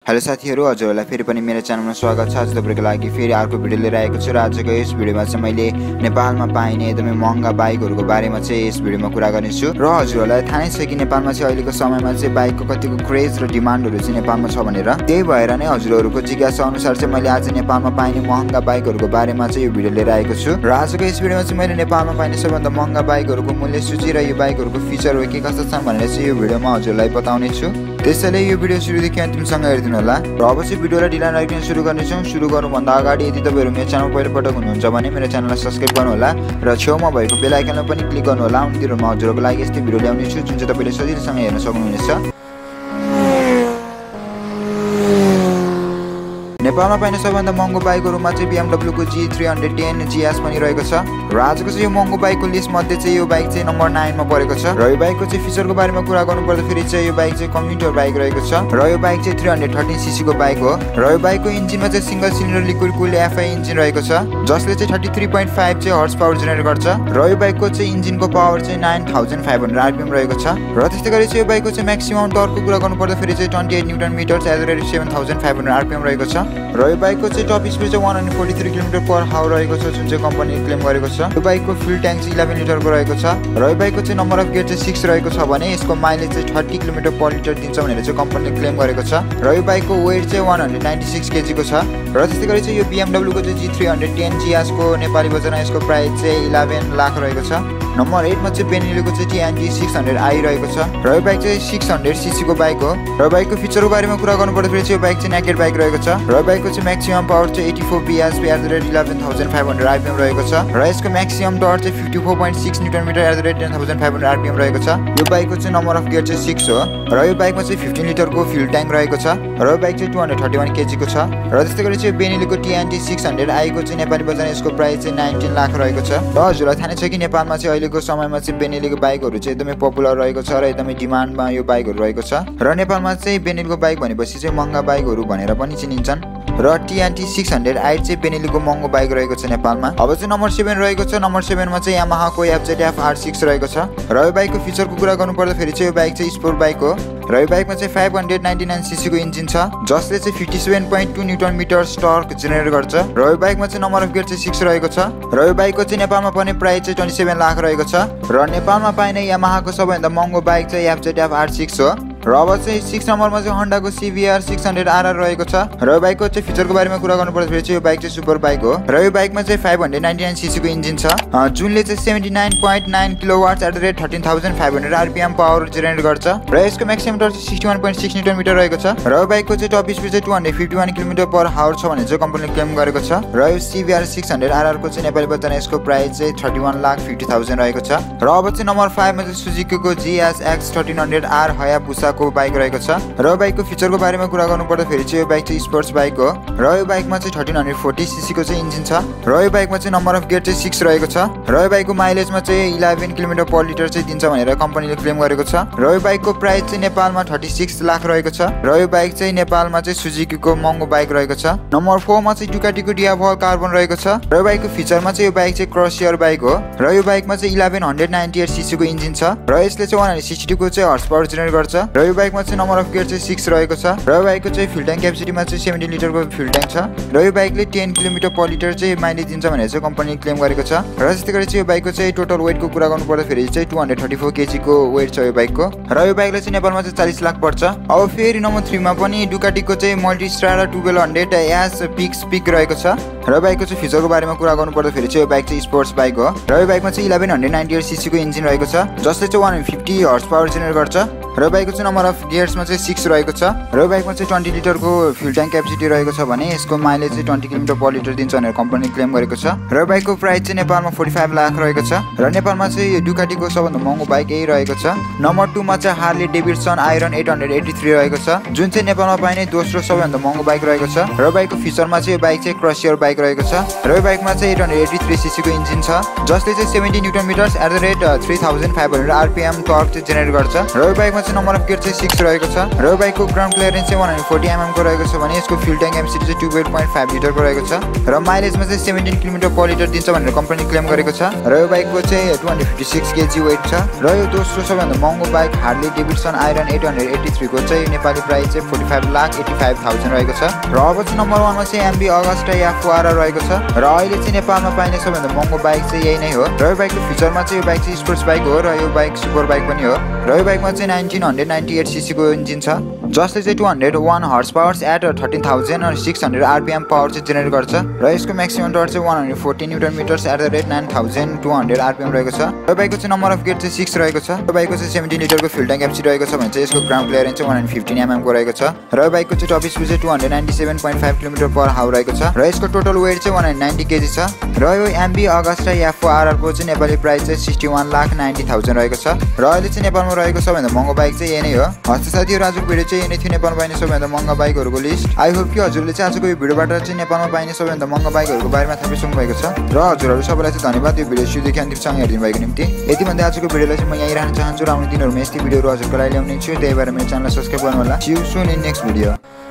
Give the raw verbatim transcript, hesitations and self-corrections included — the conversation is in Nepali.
हेलो साथीहरु, हजुरहरुलाई फेरि पनि मेरो च्यानलमा स्वागत छ। आज तपाईहरुको लागि फेरि अर्को भिडियो लिएर आएको छु र आजको यस भिडियोमा चाहिँ मैले नेपालमा पाइने एकदमै महँगा बाइकहरुको बारेमा चाहिँ यस भिडियोमा कुरा गर्नेछु। र हजुरहरुलाई थाहा नै छ कि नेपालमा चाहिँ अहिलेको समयमा चाहिँ बाइकको कतिको क्रेज र डिमान्डहरु चाहिँ नेपालमा छ भनेर। त्यही भएर नै हजुरहरुको जिज्ञासा अनुसार चाहिँ मैले आज नेपालमा पाइने महँगा बाइकहरुको बारेमा चाहिँ यो भिडियो लिएर आएको छु। र आजको यस भिडियोमा चाहिँ मैले नेपालमा पाइने सबैभन्दा महँगा बाइकहरुको मूल्य सूची र यो बाइकहरुको फिचरहरु के कस्ता छन् भनेर चाहिँ यो भिडियोमा हजुरलाई बताउने छु। त्यसैले यो भिडियो सुरुदेखि अन्तिमसम्म हेर्दिनु होला। र अब चाहिँ भिडियोलाई ढिला नगरिकन सुरु गर्नेछौँ। सुरु गर्नुभन्दा अगाडि यदि तपाईहरु मेरो च्यानल पहिलोपटक हुनुहुन्छ भने मेरो च्यानललाई सब्स्क्राइब गर्नु होला र छेउमा भएको बेल आइकनमा पनि क्लिक गर्नु होला। उनीहरुमा हजुरहरुको लागि यस्तै भिडियो ल्याउने छु जुन चाहिँ तपाईले सजिलोसँग हेर्न सक्नुहुनेछ। नेपालमा पाइने सबैभन्दा महँगो बाइकहरुमा चाहिँ B M W को G three ten G S पनि रहेको छ। र आजको चाहिँ यो महँगो बाइकको लिस्ट मध्ये चाहिँ यो बाइक चाहिँ नम्बर nine मा परेको छ। र यो बाइकको चाहिँ फिचरको बारेमा कुरा गर्नु पर्दा फेरि चाहिँ यो बाइक चाहिँ कम्युटर बाइक रहेको छ। र यो बाइक चाहिँ three thirteen C C को बाइक हो। र यो बाइकको इन्जिनमा चाहिँ single cylinder liquid cooled F I engine रहेको छ जसले चाहिँ thirty-three point five चाहिँ हर्स पावर जेनेरेट गर्छ। र यो बाइकको चाहिँ इन्जिनको पावर चाहिँ nine thousand five hundred R P M रहेको छ। र त्यस्तै गरी चाहिँ यो बाइकको चाहिँ म्याक्सिमम टर्कको कुरा गर्नु पर्दा फेरि चाहिँ twenty-eight newton metres at the rate seven thousand five hundred R P M रहेको छ। र यो बाइकको चाहिँ टप स्पिड चाहिँ one forty-three kilometre per hour रहेको छ जुन चाहिँ कम्पनीले क्लेम गरेको छ। यो बाइकको फ्युल ट्याङ्क चाहिँ eleven लिटरको रहेको छ। र यो बाइकको चाहिँ नम्बर अफ गियर चाहिँ six रहेको छ भने यसको माइलेज चाहिँ thirty किलोमिटर पर लिटर दिन्छ भनेर चाहिँ कम्पनीले क्लेम गरेको छ। र यो बाइकको वेट चाहिँ one ninety-six केजी को छ। र त्यस्तै गरी चाहिँ यो B M W को चाहिँ G three ten G S को नेपाली बजारमा यसको प्राइस चाहिँ eleven लाख रहेको छ। नम्बर eight मा चाहिँ बेनेलीको चाहिँ T N T six hundred i रहेको छ। र यो बाइक चाहिँ six hundred C C को बाइक हो। र बाइकको फिचरको बारेमा कुरा गर्नु पर्दा फेरि चाहिँ यो बाइक चाहिँ नेकेड बाइक रहेको छ। र बाइकको चाहिँ म्याक्सिमम पावर चाहिँ eighty-four B H P at the rate eleven thousand five hundred R P M रहेको छ। र यसको म्याक्सिमम टर्क चाहिँ fifty-four point six newton metre at the rate ten thousand five hundred R P M रहेको छ। यो बाइकको चाहिँ नम्बर अफ गियर चाहिँ six हो। र यो बाइकमा चाहिँ fifteen लिटरको फ्युल ट्याङ्क रहेको छ। र यो बाइक चाहिँ two thirty-one केजी को छ। र त्यस्तै गरी चाहिँ बेनेलीको T N T six hundred i को चाहिँ नेपाली बजारमा यसको प्राइस चाहिँ nineteen लाख रहेको छ। र हजुरलाई थाहा नै छ कि नेपालमा चाहिँ अहिलेको समयमा चाहिँ बेनेलीको बाइकहरु चाहिँ एकदमै पपुलर रहेको छ र एकदमै डिमान्डमा यो बाइकहरु रहेको छ। र नेपालमा चाहिँ बेनेलीको बाइक भनेपछि चाहिँ महँगा बाइकहरु भनेर पनि चिनिन्छन्। र T N T six hundred i चाहिँ बेनेलीको महँगो बाइक रहेको छ नेपालमा। अब चाहिँ नम्बर seven रहेको छ। नम्बर seven मा चाहिँ Yamaha को F Z F R six रहेको छ। र यो बाइकको फिचरको कुरा गर्नु पर्दा फेरि चाहिँ यो बाइक चाहिँ स्पोर्ट बाइक हो। र यो बाइकमा चाहिँ five ninety-nine C C को इन्जिन छ जसले चाहिँ fifty-seven point two newton metre torque generate गर्छ। र यो बाइकमा चाहिँ नम्बर अफ गियर चाहिँ six रहेको छ। र यो बाइकको चाहिँ नेपालमा पर्ने प्राइस चाहिँ twenty-seven लाख रहेको छ। र नेपालमा पाइने Yamaha को सबैभन्दा महँगो बाइक चाहिँ F Z F R six हो। र अब चाहिँ six नम्बरमा चाहिँ Honda को C B R six hundred R R रहेको छ। र यो बाइकको चाहिँ फिचरको बारेमा कुरा गर्नु पर्दा फेरि चाहिँ यो बाइक चाहिँ सुपर बाइक हो। र यो बाइकमा चाहिँ five ninety-nine C C को इन्जिन छ जुनले चाहिँ seventy-nine point nine kilowatts at the rate thirteen thousand five hundred R P M power generate गर्छ। र यसको म्याक्सिमम टर्क चाहिँ sixty-one point six newton metre रहेको छ। र यो बाइकको चाहिँ टप स्पिड चाहिँ two fifty-one kilometre per hour छ भनेर चाहिँ कम्पनीले क्लेम गरेको छ। र यो C B R six hundred R R को चाहिँ नेपाली बजारमा यसको प्राइस चाहिँ thirty-one lakh fifty thousand रहेको छ। र अब चाहिँ नम्बर five मा चाहिँ सुजुकी को G S X thirteen hundred R Hayabusa को बाइक रहेको छ। र बाइकको फिचरको बारेमा कुरा गर्नु पर्दा फेरि चाहिँ यो बाइक चाहिँ स्पोर्ट्स बाइक हो। र यो बाइकमा चाहिँ thirteen forty C C को चाहिँ इन्जिन छ। र यो बाइकमा चाहिँ नम्बर अफ गियर चाहिँ six रहेको छ। र यो बाइकको माइलेजमा चाहिँ eleven किलोमिटर पर लिटर चाहिँ दिन्छ भनेर कम्पनीले क्लेम गरेको छ। र यो बाइकको प्राइस चाहिँ नेपालमा thirty-six लाख रहेको छ। र यो बाइक चाहिँ नेपालमा चाहिँ सुजुकीको महँगो बाइक रहेको छ। नम्बर four मा चाहिँ Ducati को Diavoll कार्बन रहेको छ। र यो बाइकको फिचरमा चाहिँ यो बाइक चाहिँ क्रसियर बाइक हो। र यो बाइकमा चाहिँ eleven ninety-eight C C को इन्जिन छ। र यसले चाहिँ one sixty को चाहिँ हर्स पावर जेनेरेट गर्छ। र यो बाइकमा चाहिँ नम्बर अफ गियर चाहिँ six रहेको छ। र यो बाइकको चाहिँ फ्युल ट्याङ्क क्यापेसिटीमा चाहिँ seventy लिटरको फ्युल ट्याङ्क छ। र यो बाइकले ten किलोमिटर पर लिटर चाहिँ माइलेज दिन्छ भनेर चाहिँ कम्पनीले क्लेम गरेको छ। र त्यस्तै गरी चाहिँ यो बाइकको चाहिँ टोटल वेटको कुरा गर्नु पर्दा फेरि चाहिँ two thirty-four केजी को वेट छ यो बाइकको। र यो बाइकले चाहिँ नेपालमा चाहिँ forty लाख पर्छ। अब फेरि नम्बर three मा पनि डुकाटीको चाहिँ Multistrada twelve hundred S Pikes Peak रहेको छ। र बाइकको चाहिँ फिचरको बारेमा कुरा गर्नु पर्दा फेरि चाहिँ यो बाइक चाहिँ स्पोर्ट्स बाइक हो। र यो बाइकमा चाहिँ eleven ninety-eight C C को इन्जिन रहेको छ जसले चाहिँ one fifty horsepower generate गर्छ। र बाइकको चाहिँ नम्बर अफ गियर्समा चाहिँ six रहेको छ। र यो बाइकमा चाहिँ twenty लिटरको फ्युल ट्याङ्क क्यापेसिटी रहेको छ भने यसको माइलेज चाहिँ twenty किलोमिटर पर लिटर दिन्छ भनेर कम्पनीले क्लेम गरेको छ। र बाइकको प्राइस चाहिँ नेपालमा forty-five लाख रहेको छ। र नेपालमा चाहिँ डुकाटीको सबभन्दा महँगो बाइक यही रहेको छ। नम्बर two मा चाहिँ Harley Davidson Iron eight eighty-three रहेको छ जुन चाहिँ नेपालमा पाइने दोस्रो सबैभन्दा महँगो बाइक रहेको छ। र बाइकको फिचरमा चाहिँ यो बाइक चाहिँ क्रसियर बाइक रहेको छ। र यो बाइकमा चाहिँ eight eighty-three C C को इन्जिन छ जसले चाहिँ seventy newton metres at the rate three thousand five hundred R P M torque चाहिँ जेनेरेट गर्छ। र यो बाइकमा चाहिँ नम्बर अफ गियर चाहिँ सिक्स रहेको छ र यो बाइकको ग्राउन्ड क्लियरेन्स चाहिँ one forty millimeters को रहेको छ भने यसको फ्युल ट्याङ्क एमसिटी चाहिँ twelve point five लिटरको रहेको छ र माइलेजमा चाहिँ seventeen किलोमिटर पर लिटर दिन्छ भनेर कम्पनी क्लेम गरेको छ र यो बाइकको चाहिँ two fifty-six केजी वेट छ र यो दोस्रो सबैभन्दा महँगो bike Harley Davidson Iron eight eighty-three को चाहिँ नेपाली प्राइस चाहिँ forty-five lakh eighty-five thousand रहेको छ र अब चाहिँ नम्बर वन मा चाहिँ एमबी अगस्टा याफो आरआर रहेको छ र अहिले चाहिँ नेपालमा पाइने सबैभन्दा महँगो बाइक चाहिँ यही नै हो र यो बाइकको फिचरमा चाहिँ यो बाइक चाहिँ स्पोर्ट्स बाइक हो र यो बाइक सुपर बाइक पनि हो र यो बाइकमा चाहिँ nineteen ninety-eight सीसी को इन्जिन छ जसले चाहिँ two hundred one horsepower at thirteen thousand six hundred RPM power चाहिँ जेनेरेट गर्छ र यसको म्याक्सिमम टर्क चाहिँ one forty newton metres at the rate nine thousand two hundred RPM रहेको छ र बाइकको चाहिँ नम्बर अफ गियर चाहिँ six रहेको छ र बाइकको चाहिँ seventeen लिटरको फ्युल ट्याङ्क एमसी रहेको छ भने चाहिँ यसको ग्राउन्ड क्लियरेन्स चाहिँ one fifteen millimeters को रहेको छ र बाइकको चाहिँ टप स्पिड चाहिँ two ninety-seven point five kilometre per hour रहेको छ र यसको टोटल वेट चाहिँ one ninety केजी छ र यो एमबी अगस्टा याफो आरआर को चाहिँ नेपाली प्राइस चाहिँ sixty-one lakh ninety thousand रहेको छ र अहिले चाहिँ नेपालमा रहेको सबैभन्दा महँगो बाइक चाहिँ यही नै हो हस् साथीहरु आजको भिडियो चाहिँ यही नै थियो नेपालमा पाइने सबैभन्दा महँगा बाइकहरुको लिस्ट आई होप कि हजुरले चाहिँ आजको यो भिडियोबाट चाहिँ नेपालमा पाइने सबैभन्दा महँगा बाइकहरुको बारेमा थाहा पाइसक्नु भएको छ र हजुरहरु सबैलाई चाहिँ धन्यवाद यो भिडियो सुरुदेखि अन्तिमसम्म हेरिदिनु भएको निम्ति यति भन्दै आजको भिडियोलाई चाहिँ म यही राख्न चाहन्छु र आउने दिनहरुमा यस्तै भिडियोहरु हजुरको लागि ल्याउने छु त्यही भएर मेरो च्यानललाई सब्स्क्राइब गर्नु होला see you soon in next video